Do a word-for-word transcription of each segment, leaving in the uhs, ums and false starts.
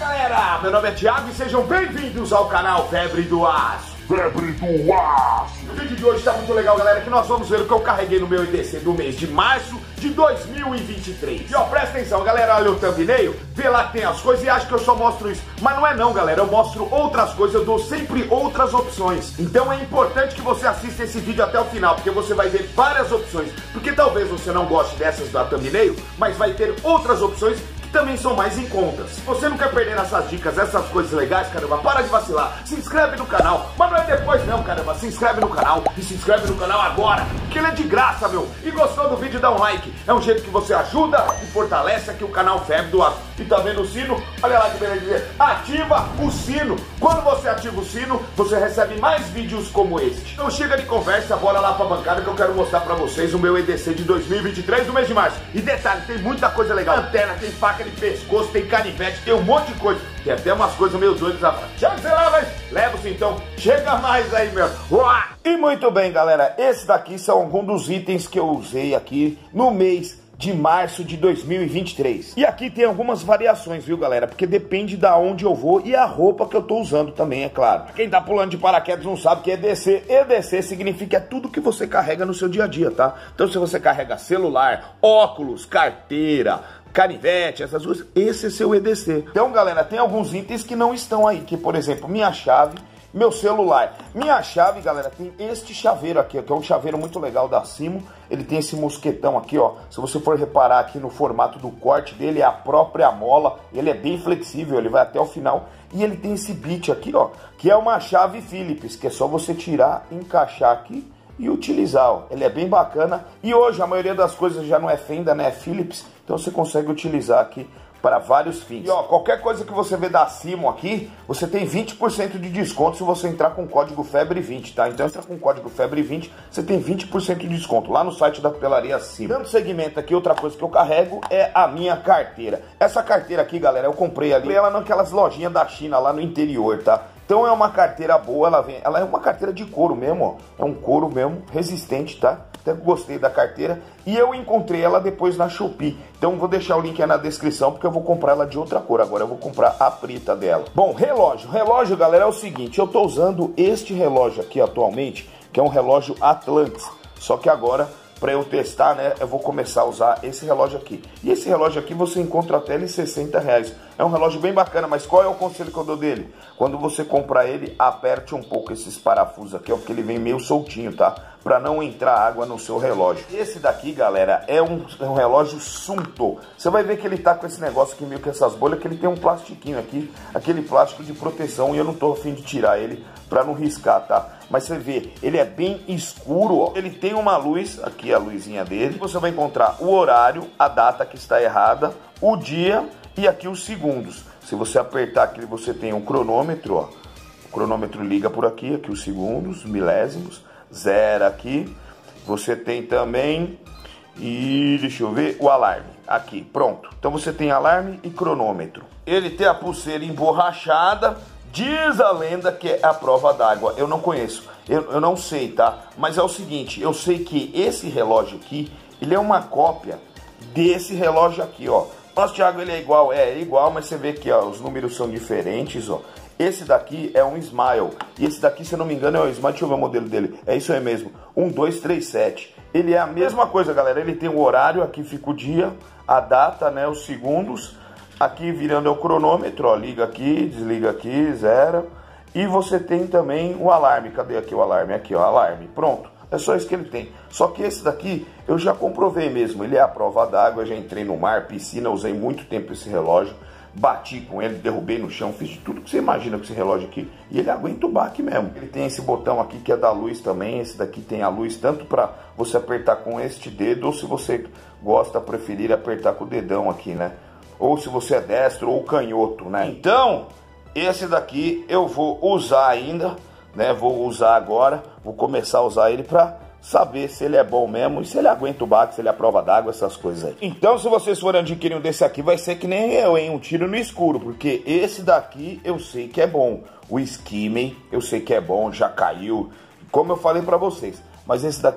Galera, meu nome é Thiago e sejam bem-vindos ao canal Febre do Aço. Febre do Aço. O vídeo de hoje está muito legal, galera, que nós vamos ver o que eu carreguei no meu E D C do mês de março de dois mil e vinte e três. E ó, presta atenção, galera, olha o thumbnail, vê lá que tem as coisas e acha que eu só mostro isso. Mas não é não, galera, eu mostro outras coisas, eu dou sempre outras opções. Então é importante que você assista esse vídeo até o final, porque você vai ver várias opções. Porque talvez você não goste dessas da thumbnail, mas vai ter outras opções também são mais em contas. Se você não quer perder essas dicas, essas coisas legais, caramba, para de vacilar, se inscreve no canal, mas não é depois não, caramba, se inscreve no canal e se inscreve no canal agora, porque ele é de graça, meu. E gostou do vídeo, dá um like, é um jeito que você ajuda e fortalece aqui o canal Febre do Aço. E tá vendo o sino? Olha lá que beleza, ativa o sino. Quando você ativa o sino, você recebe mais vídeos como este. Então chega de conversa, bora lá pra bancada que eu quero mostrar pra vocês o meu E D C de dois mil e vinte e três do mês de março. E detalhe, tem muita coisa legal, antena, tem faca de pescoço, tem canivete, tem um monte de coisa. Tem até umas coisas meio doidas, rapaz. Já que você leva, leva-se então. Chega mais aí, meu. Uá! E muito bem, galera. Esses daqui são alguns dos itens que eu usei aqui no mês de março de dois mil e vinte e três. E aqui tem algumas variações, viu, galera? Porque depende da onde eu vou e a roupa que eu tô usando também, é claro. Quem tá pulando de paraquedas não sabe o que é E D C. E D C significa tudo que você carrega no seu dia a dia, tá? Então se você carrega celular, óculos, carteira, canivete, essas coisas, esse é seu E D C. Então, galera, tem alguns itens que não estão aí, que, por exemplo, minha chave, meu celular. Minha chave, galera, tem este chaveiro aqui, que é um chaveiro muito legal da Simo. Ele tem esse mosquetão aqui, ó. Se você for reparar aqui no formato do corte dele, é a própria mola. Ele é bem flexível, ele vai até o final. E ele tem esse bit aqui, ó, que é uma chave Phillips, que é só você tirar, encaixar aqui e utilizar, ó. Ele é bem bacana. E hoje a maioria das coisas já não é fenda, né? É Phillips. Então você consegue utilizar aqui para vários fins. E ó, qualquer coisa que você vê da Simo aqui, você tem vinte por cento de desconto se você entrar com o código Febre vinte, tá? Então entra com o código Febre vinte, você tem vinte por cento de desconto lá no site da papelaria Simo. Dando segmento aqui, outra coisa que eu carrego é a minha carteira. Essa carteira aqui, galera, eu comprei ali, ela naquelas lojinhas da China lá no interior, tá? Então é uma carteira boa, ela vem, ela é uma carteira de couro mesmo, ó. É um couro mesmo, resistente, tá? Até gostei da carteira. E eu encontrei ela depois na Shopee. Então vou deixar o link aí na descrição, porque eu vou comprar ela de outra cor. Agora eu vou comprar a preta dela. Bom, relógio. Relógio, galera, é o seguinte. Eu tô usando este relógio aqui atualmente, que é um relógio Atlantis. Só que agora, para eu testar, né, eu vou começar a usar esse relógio aqui. E esse relógio aqui você encontra até em sessenta reais. É um relógio bem bacana, mas qual é o conselho que eu dou dele? Quando você comprar ele, aperte um pouco esses parafusos aqui, ó, porque ele vem meio soltinho, tá? Para não entrar água no seu relógio. Esse daqui, galera, é um, é um relógio Sunto. Você vai ver que ele tá com esse negócio aqui, meio que essas bolhas, que ele tem um plastiquinho aqui, aquele plástico de proteção, e eu não tô a fim de tirar ele para não riscar, tá? Mas você vê, ele é bem escuro, ó. Ele tem uma luz, aqui a luzinha dele. Você vai encontrar o horário, a data que está errada, o dia e aqui os segundos. Se você apertar aqui, você tem um cronômetro, ó. O cronômetro liga por aqui, aqui os segundos, milésimos. Zero aqui, você tem também, e deixa eu ver, o alarme, aqui, pronto. Então você tem alarme e cronômetro. Ele tem a pulseira emborrachada, diz a lenda que é a prova d'água. Eu não conheço, eu, eu não sei, tá? Mas é o seguinte, eu sei que esse relógio aqui, ele é uma cópia desse relógio aqui, ó. Nossa, Thiago, ele é igual, é, é igual, mas você vê que ó, os números são diferentes, ó. Esse daqui é um Smile. E esse daqui, se eu não me engano, é o Smile. Deixa eu ver o modelo dele. É isso aí mesmo. um dois três sete. Ele é a mesma coisa, galera. Ele tem o horário. Aqui fica o dia, a data, né? Os segundos. Aqui virando é o cronômetro. Ó, liga aqui, desliga aqui, zero. E você tem também o alarme. Cadê aqui o alarme? Aqui, ó, alarme. Pronto. É só isso que ele tem. Só que esse daqui eu já comprovei mesmo. Ele é a prova d'água. Já entrei no mar, piscina. Usei muito tempo esse relógio. Bati com ele, derrubei no chão, fiz de tudo que você imagina com esse relógio aqui. E ele aguenta o baque mesmo. Ele tem esse botão aqui que é da luz também. Esse daqui tem a luz tanto para você apertar com este dedo, ou se você gosta, preferir apertar com o dedão aqui, né? Ou se você é destro ou canhoto, né? Então, esse daqui eu vou usar ainda, né? Vou usar agora, vou começar a usar ele para saber se ele é bom mesmo e se ele aguenta o baque, se ele é a prova d'água, essas coisas aí. Então, se vocês forem adquirir um desse aqui, vai ser que nem eu, hein? Um tiro no escuro, porque esse daqui eu sei que é bom. O Skimming, eu sei que é bom, já caiu, como eu falei pra vocês. Mas esse daqui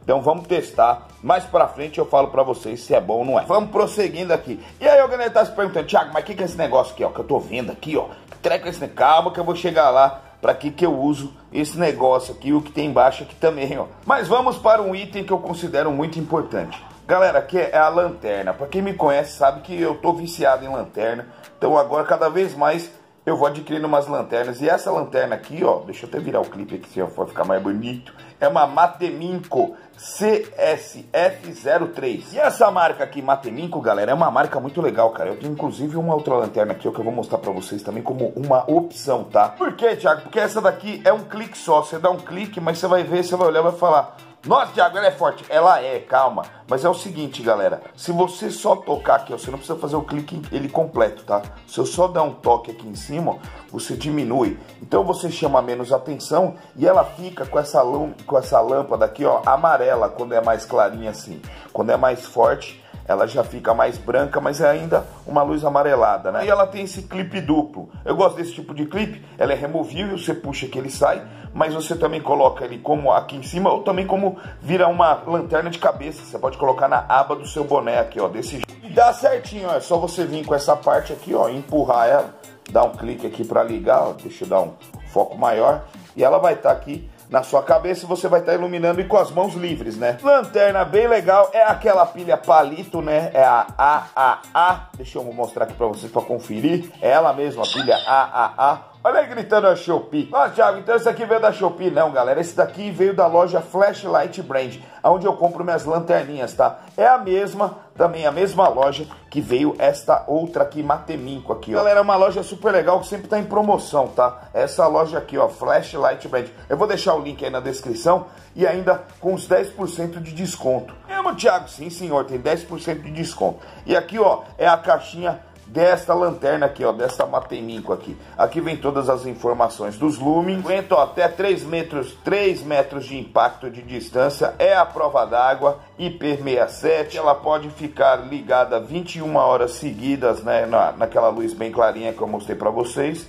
Então vamos testar. Mais pra frente eu falo pra vocês se é bom ou não é. Vamos prosseguindo aqui. E aí o galera tá se perguntando, Thiago, mas o que, que é esse negócio aqui, ó? Que eu tô vendo aqui, ó. Que treco é esse negócio? Calma que eu vou chegar lá. Pra que que eu uso esse negócio aqui, o que tem embaixo aqui também, ó. Mas vamos para um item que eu considero muito importante. Galera, aqui é a lanterna. Pra quem me conhece sabe que eu tô viciado em lanterna. Então agora cada vez mais eu vou adquirindo umas lanternas. E essa lanterna aqui, ó, deixa eu até virar o clipe aqui, ó, pra ficar mais bonito. É uma Mateminco C S F zero três. E essa marca aqui, Mateminco, galera, é uma marca muito legal, cara. Eu tenho inclusive uma outra lanterna aqui, ó, que eu vou mostrar pra vocês também como uma opção, tá? Por quê, Thiago? Porque essa daqui é um clique só. Você dá um clique, mas você vai ver, você vai olhar e vai falar... Nossa, Thiago, ela é forte. Ela é, calma. Mas é o seguinte, galera. Se você só tocar aqui, ó, você não precisa fazer o clique ele completo, tá? Se eu só dar um toque aqui em cima, ó, você diminui. Então você chama menos atenção e ela fica com essa, com essa lâmpada aqui, ó, amarela, quando é mais clarinha assim. Quando é mais forte, ela já fica mais branca, mas é ainda uma luz amarelada, né? E ela tem esse clipe duplo. Eu gosto desse tipo de clipe. Ela é removível, você puxa que ele sai, mas você também coloca ele como aqui em cima, ou também como vira uma lanterna de cabeça. Você pode colocar na aba do seu boné aqui, ó, desse jeito. E dá certinho, ó. É só você vir com essa parte aqui, ó, empurrar ela, dar um clique aqui pra ligar, ó. Deixa eu dar um foco maior. E ela vai estar tá aqui na sua cabeça, você vai estar tá iluminando e com as mãos livres, né? Lanterna bem legal, é aquela pilha palito, né? É a A A A. Deixa eu mostrar aqui pra vocês pra conferir. É ela mesma, a pilha A A A. Olha aí gritando a Shopee. Nossa, Thiago, então esse aqui veio da Shopee? Não, galera, esse daqui veio da loja Flashlight Brand, onde eu compro minhas lanterninhas, tá? É a mesma, também a mesma loja que veio esta outra aqui, Mateminco aqui, ó. Galera, é uma loja super legal que sempre tá em promoção, tá? Essa loja aqui, ó, Flashlight Brand. Eu vou deixar o link aí na descrição e ainda com os dez por cento de desconto. É, meu Thiago, sim senhor, tem dez por cento de desconto. E aqui, ó, é a caixinha desta lanterna aqui, ó, desta Mateminco aqui. Aqui vem todas as informações dos lumens. Aguenta, ó, até três metros, três metros de impacto de distância. É a prova d'água, I P sessenta e sete. Ela pode ficar ligada vinte e uma horas seguidas, né, na, naquela luz bem clarinha que eu mostrei pra vocês.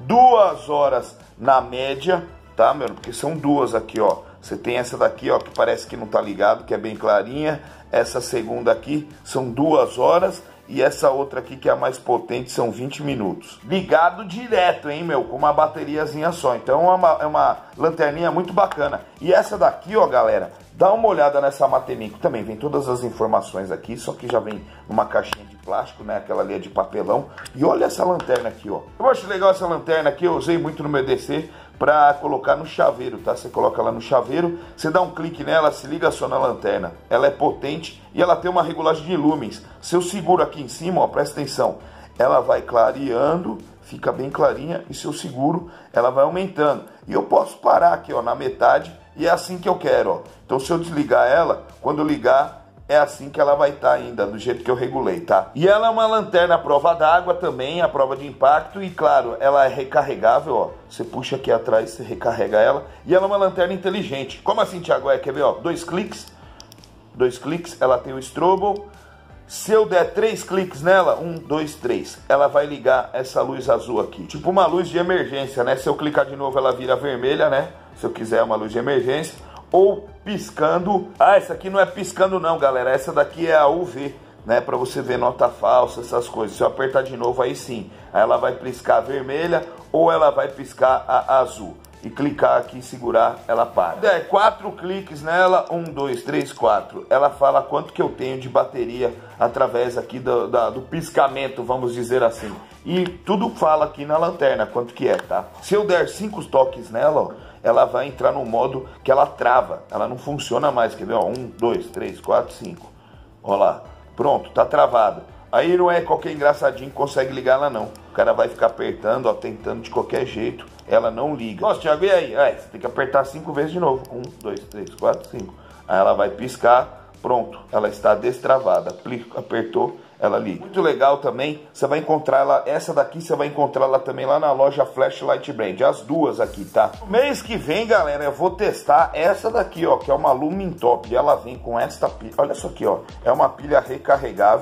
Duas horas na média, tá, meu? Porque são duas aqui, ó. Você tem essa daqui, ó, que parece que não tá ligado, que é bem clarinha. Essa segunda aqui são duas horas. E essa outra aqui, que é a mais potente, são vinte minutos. Ligado direto, hein, meu? Com uma bateriazinha só. Então é uma, é uma lanterninha muito bacana. E essa daqui, ó, galera, dá uma olhada nessa Mateminco. Também vem todas as informações aqui, só que já vem numa caixinha de plástico, né? Aquela ali é de papelão. E olha essa lanterna aqui, ó. Eu acho legal essa lanterna aqui, eu usei muito no meu D C pra colocar no chaveiro, tá? Você coloca ela no chaveiro, você dá um clique nela, se liga só na lanterna. Ela é potente e ela tem uma regulagem de lumens. Se eu seguro aqui em cima, ó, presta atenção, ela vai clareando, fica bem clarinha, e se eu seguro, ela vai aumentando. E eu posso parar aqui, ó, na metade, e é assim que eu quero, ó. Então se eu desligar ela, quando eu ligar, é assim que ela vai estar ainda, do jeito que eu regulei, tá? E ela é uma lanterna à prova d'água também, à prova de impacto. E claro, ela é recarregável, ó. Você puxa aqui atrás, você recarrega ela. E ela é uma lanterna inteligente. Como assim, Thiago? É, quer ver, ó? Dois cliques. Dois cliques, ela tem o strobo. Se eu der três cliques nela, um, dois, três, ela vai ligar essa luz azul aqui. Tipo uma luz de emergência, né? Se eu clicar de novo, ela vira vermelha, né? Se eu quiser uma luz de emergência. Ou piscando. Ah, essa aqui não é piscando não, galera. Essa daqui é a U V, né? Pra você ver nota falsa, essas coisas. Se eu apertar de novo, aí sim. Aí ela vai piscar vermelha ou ela vai piscar a azul. E clicar aqui e segurar, ela para. É, quatro cliques nela, um, dois, três, quatro. Ela fala quanto que eu tenho de bateria através aqui do, da, do piscamento, vamos dizer assim. E tudo fala aqui na lanterna quanto que é, tá? Se eu der cinco toques nela, ó, ela vai entrar no modo que ela trava. Ela não funciona mais, quer ver? Ó, um, dois, três, quatro, cinco. Olha lá. Pronto, tá travado. Aí não é qualquer engraçadinho que consegue ligar ela não. O cara vai ficar apertando, ó, tentando de qualquer jeito. Ela não liga. Nossa, Thiago, e aí? É, você tem que apertar cinco vezes de novo. Um, dois, três, quatro, cinco. Aí ela vai piscar. Pronto, ela está destravada. Apertou, ela liga. Muito legal também, você vai encontrar ela, essa daqui você vai encontrar ela também lá na loja Flashlight Brand, as duas aqui, tá? No mês que vem, galera, eu vou testar essa daqui, ó, que é uma Lumen Top, e ela vem com esta pilha, olha isso aqui, ó, é uma pilha recarregável,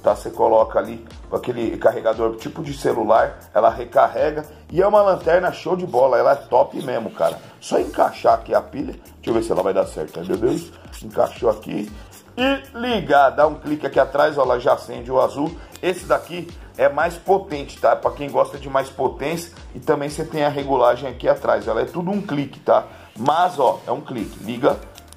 tá? Você coloca ali com aquele carregador tipo de celular, ela recarrega e é uma lanterna show de bola, ela é top mesmo, cara. Só encaixar aqui a pilha, deixa eu ver se ela vai dar certo, entendeu? Encaixou aqui e ligar, dá um clique aqui atrás, ó, ela já acende o azul. Esse daqui é mais potente, tá? Para quem gosta de mais potência, e também você tem a regulagem aqui atrás, ela é tudo um clique, tá? Mas, ó, é um clique, liga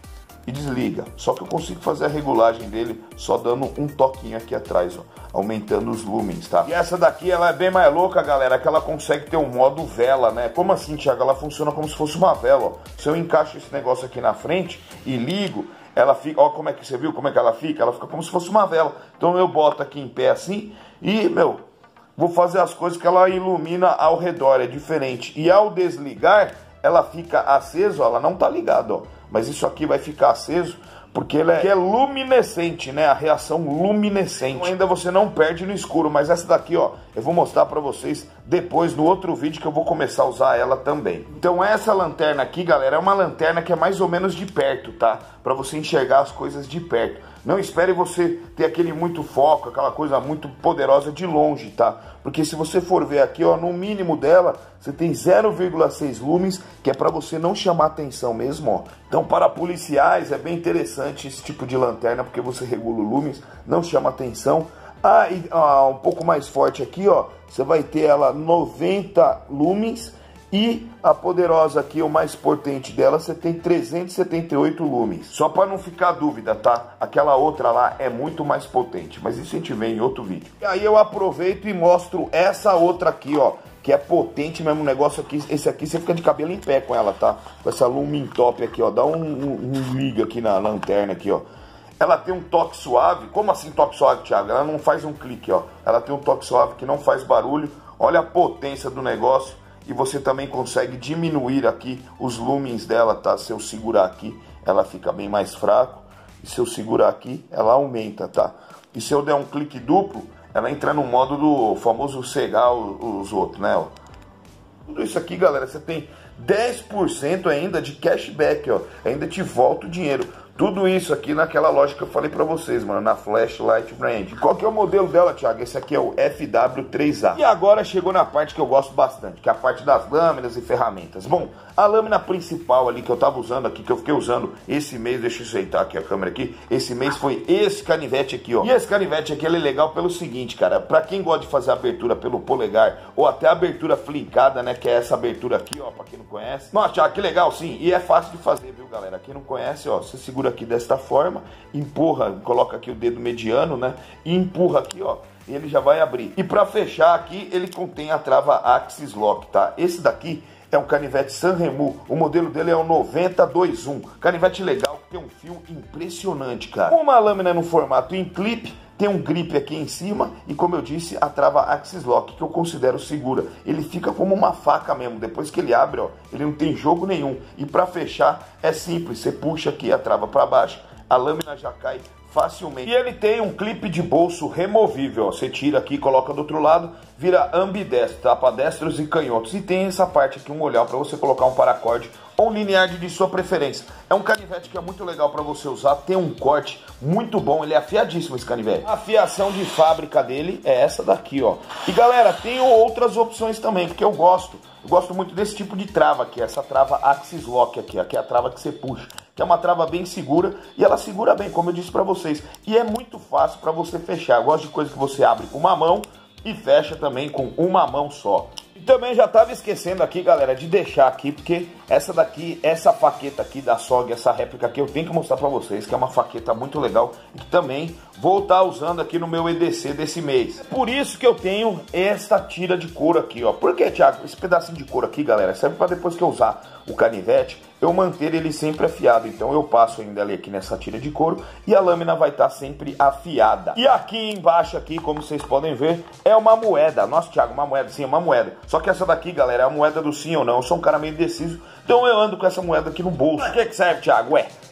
e desliga. Só que eu consigo fazer a regulagem dele só dando um toquinho aqui atrás, ó, aumentando os lumens, tá? E essa daqui, ela é bem mais louca, galera, que ela consegue ter um modo vela, né? Como assim, Thiago? Ela funciona como se fosse uma vela, ó. Se eu encaixo esse negócio aqui na frente e ligo, ela fica, ó, como é que você viu como é que ela fica? Ela fica como se fosse uma vela. Então eu boto aqui em pé assim e, meu, vou fazer as coisas que ela ilumina ao redor, é diferente. E ao desligar, ela fica acesa, ó, ela não tá ligada, ó. Mas isso aqui vai ficar aceso porque ela é, é luminescente, né? A reação luminescente. Então ainda você não perde no escuro, mas essa daqui, ó, eu vou mostrar pra vocês depois no outro vídeo que eu vou começar a usar ela também. Então essa lanterna aqui, galera, é uma lanterna que é mais ou menos de perto, tá? Pra você enxergar as coisas de perto. Não espere você ter aquele muito foco, aquela coisa muito poderosa de longe, tá? Porque se você for ver aqui, ó, no mínimo dela, você tem zero vírgula seis lumens, que é para você não chamar atenção mesmo, ó. Então, para policiais, é bem interessante esse tipo de lanterna, porque você regula o lumens, não chama atenção. Ah, e ah, um pouco mais forte aqui, ó, você vai ter ela noventa lumens. E a poderosa aqui, o mais potente dela, você tem trezentos e setenta e oito lumens. Só para não ficar dúvida, tá? Aquela outra lá é muito mais potente, mas isso a gente vê em outro vídeo. E aí eu aproveito e mostro essa outra aqui, ó, que é potente mesmo o negócio aqui. Esse aqui você fica de cabelo em pé com ela, tá? Com essa Lumin Top aqui, ó. Dá um, um, um liga aqui na lanterna aqui, ó. Ela tem um toque suave. Como assim toque suave, Thiago? Ela não faz um clique, ó. Ela tem um toque suave que não faz barulho. Olha a potência do negócio. E você também consegue diminuir aqui os lumens dela, tá? Se eu segurar aqui, ela fica bem mais fraco. E se eu segurar aqui, ela aumenta, tá? E se eu der um clique duplo, ela entra no modo do famoso cegar os outros, né? Ó. Tudo isso aqui, galera, você tem dez por cento ainda de cashback, ó. Ainda te volta o dinheiro. Tudo isso aqui naquela loja que eu falei pra vocês, mano, na Flashlight Brand. Qual que é o modelo dela, Thiago? Esse aqui é o F W três A. E agora chegou na parte que eu gosto bastante, que é a parte das lâminas e ferramentas. Bom, a lâmina principal ali que eu tava usando aqui, que eu fiquei usando esse mês, deixa eu ajeitar aqui a câmera aqui, esse mês foi esse canivete aqui, ó. E esse canivete aqui, ele é legal pelo seguinte, cara, pra quem gosta de fazer abertura pelo polegar, ou até a abertura flincada, né, que é essa abertura aqui, ó, pra quem não conhece. Nossa, Thiago, que legal, sim, e é fácil de fazer, viu, galera? Quem não conhece, ó, você segura aqui desta forma, empurra, coloca aqui o dedo mediano, né, e empurra aqui, ó, e ele já vai abrir. E para fechar aqui, ele contém a trava Axis Lock, tá? Esse daqui é um canivete Sanremo, o modelo dele é o noventa vinte e um, canivete legal, tem um fio impressionante, cara. Uma lâmina no formato em clipe, tem um grip aqui em cima e, como eu disse, a trava Axis Lock, que eu considero segura. Ele fica como uma faca mesmo. Depois que ele abre, ó, ele não tem jogo nenhum. E para fechar é simples. Você puxa aqui a trava para baixo, a lâmina já cai facilmente. E ele tem um clipe de bolso removível, ó. Você tira aqui, coloca do outro lado, vira ambidestro, tá? Para destros e canhotos. E tem essa parte aqui, um olhar para você colocar um paracorde ou um linear de sua preferência. É um canivete que é muito legal para você usar, tem um corte muito bom, ele é afiadíssimo esse canivete. A afiação de fábrica dele é essa daqui, ó. E galera, tem outras opções também, porque eu gosto. Eu gosto muito desse tipo de trava aqui, essa trava Axis Lock aqui, aqui é a trava que você puxa, que é uma trava bem segura e ela segura bem, como eu disse para vocês. E é muito fácil para você fechar. Eu gosto de coisa que você abre com uma mão e fecha também com uma mão só. E também já estava esquecendo aqui, galera, de deixar aqui, porque essa daqui, essa faqueta aqui da S O G, essa réplica aqui, eu tenho que mostrar para vocês, que é uma faqueta muito legal e que também vou estar usando aqui no meu E D C desse mês. Por isso que eu tenho esta tira de couro aqui, ó. Por que, Thiago? Esse pedacinho de couro aqui, galera, serve para depois que eu usar o canivete, eu manter ele sempre afiado. Então eu passo ainda ali aqui nessa tira de couro e a lâmina vai estar sempre afiada. E aqui embaixo, aqui, como vocês podem ver, é uma moeda. Nossa, Thiago, uma moeda, sim, é uma moeda. Só que essa daqui, galera, é a moeda do sim ou não. Eu sou um cara meio indeciso, então eu ando com essa moeda aqui no bolso. Pra que que serve, Thiago? Ué,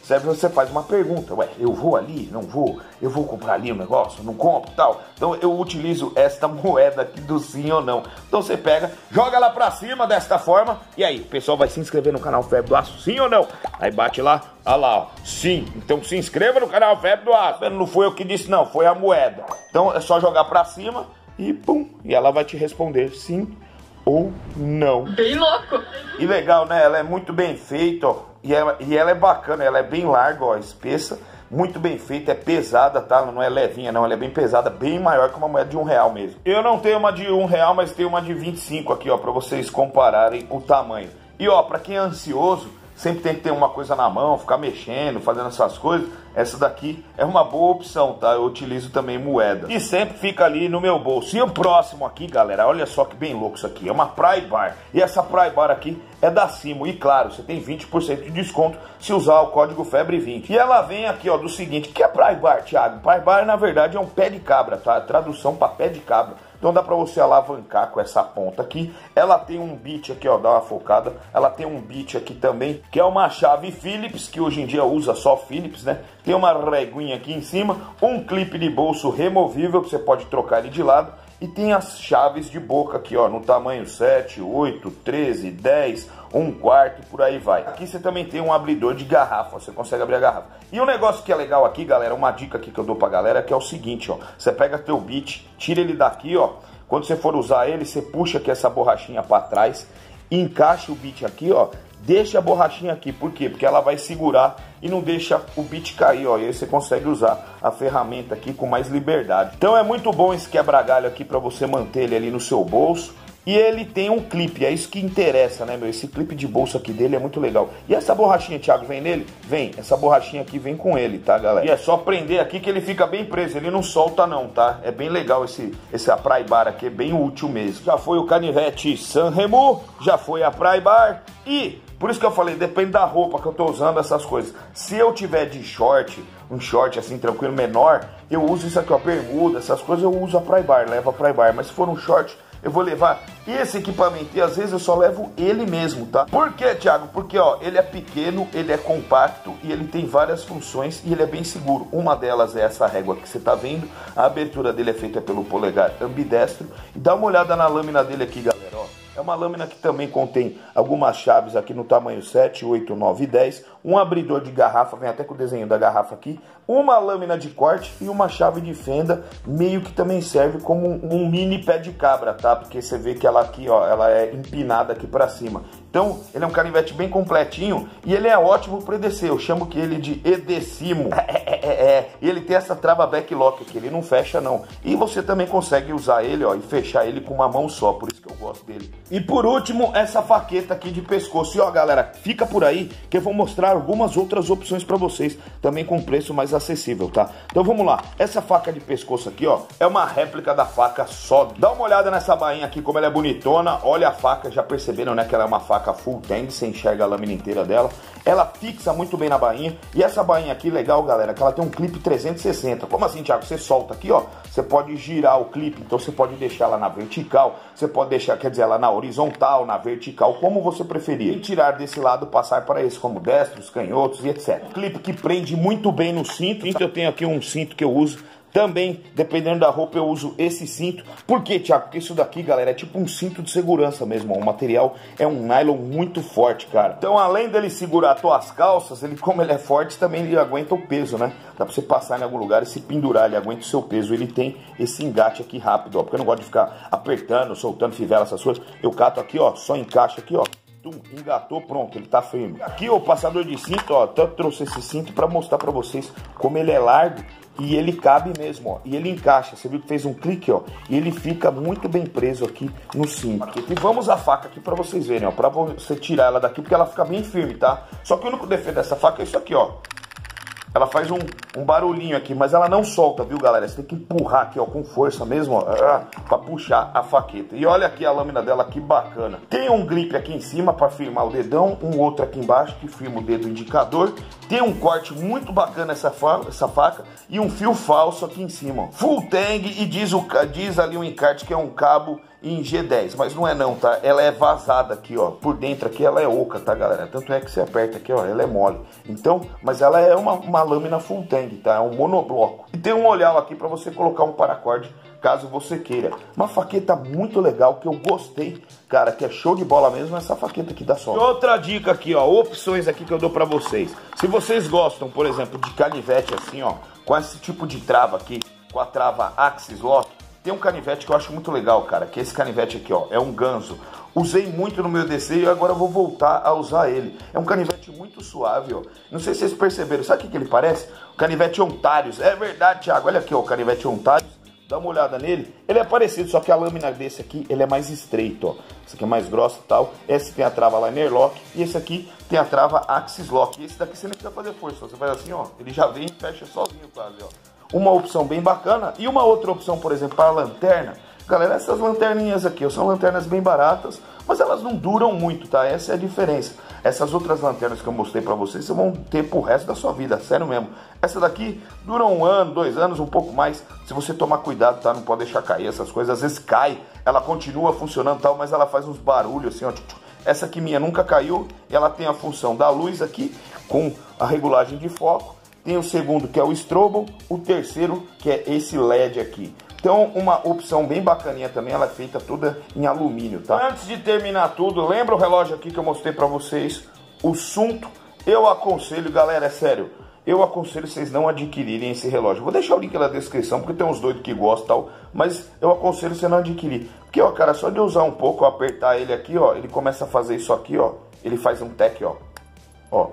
serve você faz uma pergunta, ué, eu vou ali, não vou, eu vou comprar ali o um negócio, não compro e tal. Então eu utilizo esta moeda aqui do sim ou não. Então você pega, joga lá pra cima desta forma, e aí, o pessoal vai se inscrever no canal Febre do Aço, sim ou não? Aí bate lá, olha lá, ó, sim. Então se inscreva no canal Febre do Aço. Não foi eu que disse não, foi a moeda. Então é só jogar pra cima e pum, e ela vai te responder sim ou não. Bem louco. E legal, né? Ela é muito bem feita, ó. E ela, e ela é bacana, ela é bem larga, ó, espessa. Muito bem feita, é pesada, tá? Ela não é levinha, não. Ela é bem pesada, bem maior que uma moeda de um real mesmo. Eu não tenho uma de um real, mas tenho uma de vinte e cinco aqui, ó, pra vocês compararem o tamanho. E, ó, pra quem é ansioso, sempre tem que ter uma coisa na mão, ficar mexendo, fazendo essas coisas. Essa daqui é uma boa opção, tá? Eu utilizo também moeda. E sempre fica ali no meu bolso. E o próximo aqui, galera, olha só que bem louco isso aqui. É uma Pry Bar. E essa Pry Bar aqui é da Simo. E claro, você tem vinte por cento de desconto se usar o código Febre vinte. E ela vem aqui, ó, do seguinte. O que é Pry Bar, Thiago? Pry Bar, na verdade, é um pé de cabra, tá? Tradução para pé de cabra. Então dá pra você alavancar com essa ponta aqui. Ela tem um bit aqui, ó, dá uma focada. Ela tem um bit aqui também, que é uma chave Phillips, que hoje em dia usa só Phillips, né? Tem uma reguinha aqui em cima, um clipe de bolso removível, que você pode trocar ele de lado. E tem as chaves de boca aqui, ó, no tamanho sete, oito, treze, dez, um quarto e por aí vai. Aqui você também tem um abridor de garrafa, você consegue abrir a garrafa. E um negócio que é legal aqui, galera, uma dica aqui que eu dou pra galera, que é o seguinte, ó. Você pega teu bit, tira ele daqui, ó. Quando você for usar ele, você puxa aqui essa borrachinha pra trás, encaixa o bit aqui, ó. Deixa a borrachinha aqui, por quê? Porque ela vai segurar e não deixa o bit cair, ó. E aí você consegue usar a ferramenta aqui com mais liberdade. Então é muito bom esse quebra-galho aqui para você manter ele ali no seu bolso. E ele tem um clipe, é isso que interessa, né, meu? Esse clipe de bolso aqui dele é muito legal. E essa borrachinha, Thiago, vem nele? Vem, essa borrachinha aqui vem com ele, tá, galera? E é só prender aqui que ele fica bem preso, ele não solta não, tá? É bem legal esse, esse a Pry Bar aqui, é bem útil mesmo. Já foi o canivete Sanremo, já foi a Pry Bar e... Por isso que eu falei, depende da roupa que eu tô usando, essas coisas. Se eu tiver de short, um short assim, tranquilo, menor, eu uso isso aqui, ó, bermuda, essas coisas, eu uso a Pry Bar, levo a Pry Bar. Mas se for um short, eu vou levar esse equipamento e às vezes eu só levo ele mesmo, tá? Por quê, Thiago? Porque, ó, ele é pequeno, ele é compacto e ele tem várias funções e ele é bem seguro. Uma delas é essa régua que você tá vendo. A abertura dele é feita pelo polegar ambidestro. E dá uma olhada na lâmina dele aqui, galera, ó. É uma lâmina que também contém algumas chaves aqui no tamanho sete, oito, nove e dez. Um abridor de garrafa, vem até com o desenho da garrafa aqui. Uma lâmina de corte e uma chave de fenda, meio que também serve como um, um mini pé de cabra, tá? Porque você vê que ela aqui, ó, ela é empinada aqui pra cima. Então, ele é um canivete bem completinho e ele é ótimo para descer. Eu chamo que ele de Edecimo. É, é, é. E ele tem essa trava backlock aqui, ele não fecha não. E você também consegue usar ele, ó, e fechar ele com uma mão só, por isso que eu gosto dele. E por último, essa faqueta aqui de pescoço. E ó, galera, fica por aí que eu vou mostrar algumas outras opções para vocês, também com preço mais acessível, tá? Então vamos lá. Essa faca de pescoço aqui, ó, é uma réplica da faca Sod. Dá uma olhada nessa bainha aqui, como ela é bonitona. Olha a faca, já perceberam, né, que ela é uma faca full tang, você enxerga a lâmina inteira dela. Ela fixa muito bem na bainha. E essa bainha aqui, legal, galera, que ela tem um clipe trezentos e sessenta. Como assim, Thiago? Você solta aqui, ó, você pode girar o clipe, então você pode deixar ela na vertical, você pode deixar, quer dizer, ela na horizontal, na vertical, como você preferir. E tirar desse lado, passar para esse, como destros, canhotos e etcétera. Um clipe que prende muito bem no cinto. Eu tenho aqui um cinto que eu uso. Também, dependendo da roupa, eu uso esse cinto. Por quê, Thiago? Porque isso daqui, galera, é tipo um cinto de segurança mesmo. O material é um nylon muito forte, cara. Então, além dele segurar tuas calças, ele, como ele é forte, também ele aguenta o peso, né? Dá pra você passar em algum lugar e se pendurar, ele aguenta o seu peso. Ele tem esse engate aqui rápido, ó. Porque eu não gosto de ficar apertando, soltando fivela, essas coisas. Eu cato aqui, ó, só encaixa aqui, ó. Tum, engatou, pronto, ele tá firme. Aqui, ó, o passador de cinto, ó, eu trouxe esse cinto pra mostrar pra vocês como ele é largo. E ele cabe mesmo, ó, e ele encaixa, você viu que fez um clique, ó, e ele fica muito bem preso aqui no cinto. E vamos a faca aqui pra vocês verem, ó, pra você tirar ela daqui, porque ela fica bem firme, tá? Só que o único defeito dessa faca é isso aqui, ó. Ela faz um, um barulhinho aqui, mas ela não solta, viu, galera? Você tem que empurrar aqui, ó, com força mesmo, ó, pra puxar a faqueta. E olha aqui a lâmina dela, que bacana. Tem um grip aqui em cima pra firmar o dedão, um outro aqui embaixo que firma o dedo indicador. Tem um corte muito bacana essa, fa essa faca e um fio falso aqui em cima, ó. Full tang e diz, o, diz ali o encarte que é um cabo em G dez, mas não é não, tá? Ela é vazada aqui, ó, por dentro aqui ela é oca, tá, galera? Tanto é que você aperta aqui, ó, ela é mole. Então, mas ela é uma, uma lâmina full tang, tá? É um monobloco. E tem um olhal aqui para você colocar um paracorde, caso você queira. Uma faqueta muito legal, que eu gostei, cara, que é show de bola mesmo, essa faqueta aqui da Sol. Outra dica aqui, ó, opções aqui que eu dou para vocês. Se vocês gostam, por exemplo, de canivete assim, ó, com esse tipo de trava aqui, com a trava Axis Lock, tem um canivete que eu acho muito legal, cara, que é esse canivete aqui, ó, é um ganso. Usei muito no meu D C e agora eu vou voltar a usar ele. É um canivete muito suave, ó. Não sei se vocês perceberam, sabe o que, que ele parece? O canivete Ontarius. É verdade, Thiago, olha aqui, ó, o canivete Ontarius. Dá uma olhada nele, ele é parecido, só que a lâmina desse aqui, ele é mais estreito, ó. Esse aqui é mais grosso e tal. Esse tem a trava Liner Lock e esse aqui tem a trava Axis Lock. E esse daqui você nem precisa fazer força, você faz assim, ó, ele já vem e fecha sozinho quase, ó. Uma opção bem bacana. E uma outra opção, por exemplo, para a lanterna. Galera, essas lanterninhas aqui, ó, são lanternas bem baratas, mas elas não duram muito, tá? Essa é a diferença. Essas outras lanternas que eu mostrei pra vocês, vocês vão ter pro resto da sua vida, sério mesmo. Essa daqui dura um ano, dois anos, um pouco mais, se você tomar cuidado, tá? Não pode deixar cair essas coisas, às vezes cai, ela continua funcionando tal, mas ela faz uns barulhos assim, ó. Essa aqui minha nunca caiu, e ela tem a função da luz aqui, com a regulagem de foco. Tem o segundo, que é o strobo, o terceiro, que é esse L E D aqui. Então, uma opção bem bacaninha também, ela é feita toda em alumínio, tá? Antes de terminar tudo, lembra o relógio aqui que eu mostrei pra vocês? O Sunto, eu aconselho, galera, é sério, eu aconselho vocês não adquirirem esse relógio. Vou deixar o link na descrição, porque tem uns doidos que gostam e tal, mas eu aconselho você não adquirir. Porque, ó, cara, só de usar um pouco, apertar ele aqui, ó, ele começa a fazer isso aqui, ó, ele faz um tec, ó, ó.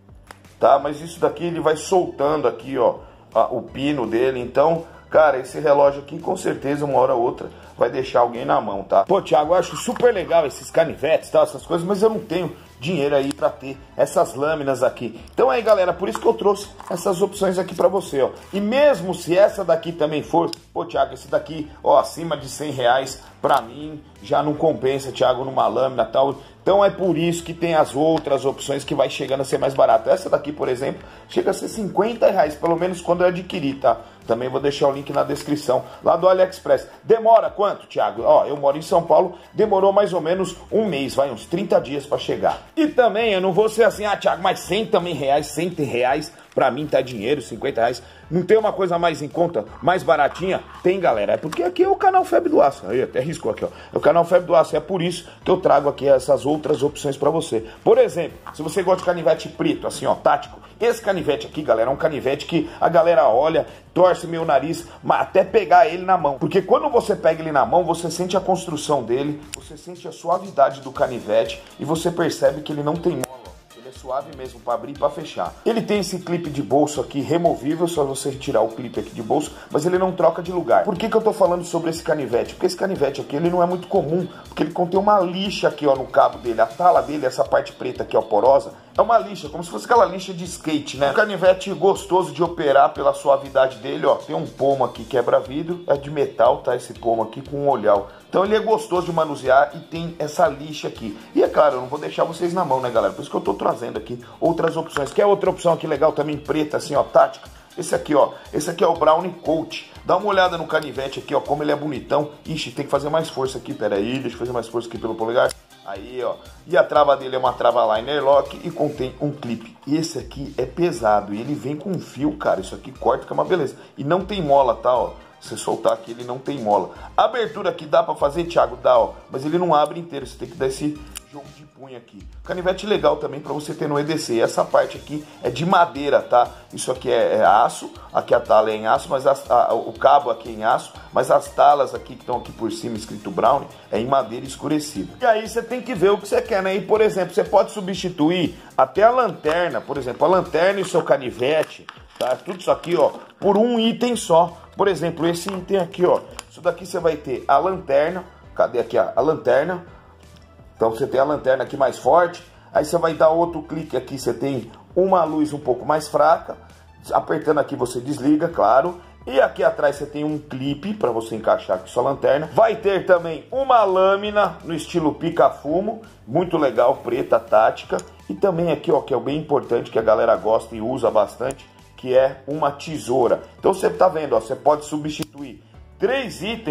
Tá, mas isso daqui ele vai soltando aqui, ó, o pino dele, então, cara, esse relógio aqui com certeza uma hora ou outra vai deixar alguém na mão, tá? Pô, Thiago, eu acho super legal esses canivetes, tá, essas coisas, mas eu não tenho dinheiro aí pra ter essas lâminas aqui. Então aí, galera, por isso que eu trouxe essas opções aqui pra você, ó. E mesmo se essa daqui também for, pô, Thiago, esse daqui, ó, acima de cem reais, pra mim, já não compensa, Thiago, numa lâmina e tal. Então é por isso que tem as outras opções que vai chegando a ser mais barato. Essa daqui, por exemplo, chega a ser cinquenta reais, pelo menos quando eu adquirir, tá? Também vou deixar o link na descrição, lá do AliExpress. Demora quanto, Thiago? Ó, eu moro em São Paulo, demorou mais ou menos um mês, vai, uns trinta dias pra chegar. E também, eu não vou ser assim, ah, Thiago, mas cem também reais, cem reais, pra mim tá dinheiro, cinquenta reais. Não tem uma coisa mais em conta, mais baratinha? Tem, galera, é porque aqui é o canal Febre do Aço. Aí, até riscou aqui, ó. É o canal Febre do Aço, é por isso que eu trago aqui essas outras opções pra você. Por exemplo, se você gosta de canivete preto, assim, ó, tático, esse canivete aqui, galera, é um canivete que a galera olha, torce meu nariz, até pegar ele na mão. Porque quando você pega ele na mão, você sente a construção dele, você sente a suavidade do canivete e você percebe que ele não tem mola. Ele é suave mesmo para abrir e para fechar. Ele tem esse clipe de bolso aqui removível, só você retirar o clipe aqui de bolso, mas ele não troca de lugar. Por que que eu tô falando sobre esse canivete? Porque esse canivete aqui, ele não é muito comum, porque ele contém uma lixa aqui, ó, no cabo dele. A tala dele, essa parte preta aqui, ó, porosa, é uma lixa, como se fosse aquela lixa de skate, né? Um canivete gostoso de operar pela suavidade dele, ó. Tem um pomo aqui quebra-vidro, é de metal, tá? Esse pomo aqui com um olhal. Então ele é gostoso de manusear e tem essa lixa aqui. E é claro, eu não vou deixar vocês na mão, né, galera? Por isso que eu tô trazendo aqui outras opções. Quer outra opção aqui legal também, preta, assim, ó, tática? Esse aqui, ó. Esse aqui é o Brownie Coat. Dá uma olhada no canivete aqui, ó, como ele é bonitão. Ixi, tem que fazer mais força aqui, pera aí, deixa eu fazer mais força aqui pelo polegar. Aí, ó. E a trava dele é uma trava Liner Lock e contém um clipe. Esse aqui é pesado e ele vem com um fio, cara. Isso aqui corta, que é uma beleza. E não tem mola, tá, ó. Você soltar aqui, ele não tem mola. A abertura aqui dá pra fazer, Thiago? Dá, ó. Mas ele não abre inteiro, você tem que dar esse jogo de punho aqui. Canivete legal também pra você ter no E D C. Essa parte aqui é de madeira, tá? Isso aqui é, é aço, aqui a tala é em aço, mas as, a, o cabo aqui é em aço, mas as talas aqui que estão aqui por cima, escrito Brown, é em madeira escurecida. E aí você tem que ver o que você quer, né? E, por exemplo, você pode substituir até a lanterna, por exemplo, a lanterna e o seu canivete, tá? Tudo isso aqui, ó, por um item só. Por exemplo, esse item aqui, ó. Isso daqui você vai ter a lanterna. Cadê aqui a, a lanterna? Então você tem a lanterna aqui mais forte. Aí você vai dar outro clique aqui. Você tem uma luz um pouco mais fraca. Apertando aqui você desliga, claro. E aqui atrás você tem um clipe para você encaixar aqui sua lanterna. Vai ter também uma lâmina no estilo pica-fumo. Muito legal, preta, tática. E também aqui, ó, que é o bem importante, que a galera gosta e usa bastante, que é uma tesoura. Então você tá vendo, ó, você pode substituir três itens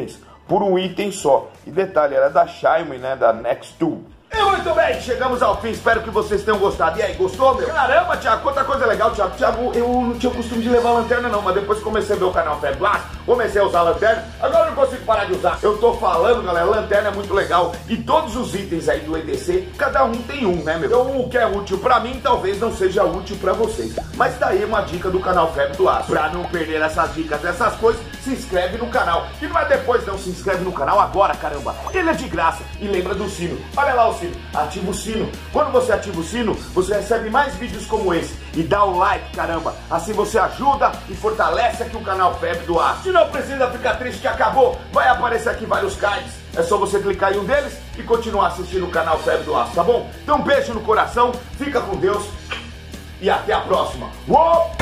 por um item só. E detalhe, era da Xiaomi, né, da Next Tool. E muito bem, chegamos ao fim, espero que vocês tenham gostado. E aí, gostou, meu? Caramba, Thiago, quanta coisa legal, Thiago. Thiago, eu não tinha o costume de levar lanterna não, mas depois que comecei a ver o canal Feb Blast, comecei a usar a lanterna, agora eu não consigo parar de usar. Eu tô falando, galera, lanterna é muito legal. E todos os itens aí do E D C, cada um tem um, né, meu? Então o que é útil pra mim, talvez não seja útil pra vocês. Mas tá aí uma dica do canal Feb do Aço. Pra não perder essas dicas, essas coisas, se inscreve no canal. E não é depois não, se inscreve no canal agora, caramba. Ele é de graça. E lembra do sino. Olha lá o sino. Ativa o sino. Quando você ativa o sino, você recebe mais vídeos como esse. E dá o like, caramba. Assim você ajuda e fortalece aqui o canal Feb do Aço. E não precisa ficar triste que acabou. Vai aparecer aqui vários cards. É só você clicar em um deles e continuar assistindo o canal Feb do Aço, tá bom? Então um beijo no coração. Fica com Deus. E até a próxima. Uou!